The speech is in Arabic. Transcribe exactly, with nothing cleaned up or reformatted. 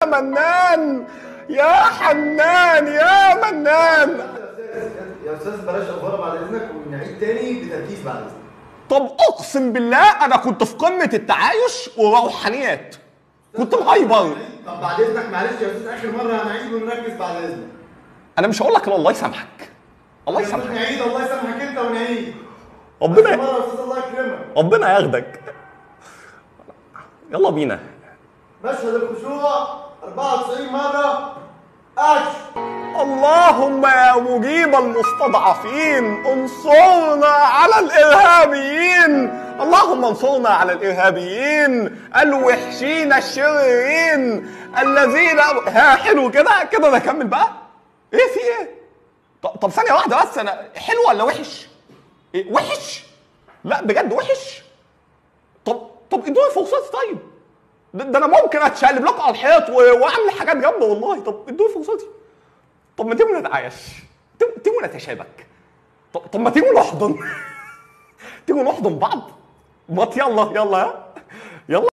منان يا حنان يا منان. يا استاذ بلاش افوره بعد اذنك ونعيد تاني بتركيز بعد اذنك. طب اقسم بالله انا كنت في قمه التعايش وروحانيات، كنت مهايبر. طب بعد اذنك معلش يا استاذ اخر مره هنعيد ونركز بعد اذنك. انا مش هقول لك الله يسامحك، الله يسامحك. نعيد الله يسامحك انت ونعيد. ربنا مره يا استاذ الله يكرمك. ربنا ياخدك. يلا بينا. مشهد الخشوع أربعة وتسعين مره اكشن. اللهم يا مجيب المستضعفين انصرنا على الارهابيين، اللهم انصرنا على الارهابيين الوحشين الشريرين الذين. ها حلو كده كده نكمل بقى. ايه في ايه؟ طب, طب ثانيه واحده بس، انا حلو ولا وحش؟ إيه وحش؟ لا بجد وحش. طب طب ادوني فرصتي طيب. ده, ده انا ممكن اتشقلب لكم على الحيط واعمل حاجات جامده والله. طب ادوني فرصتي. طب ما تيجوا نتعايش، تيجوا نتشابك. طب, طب ما تيجوا نحضن تيجوا نحضن بعض. ما يلا يلا يلا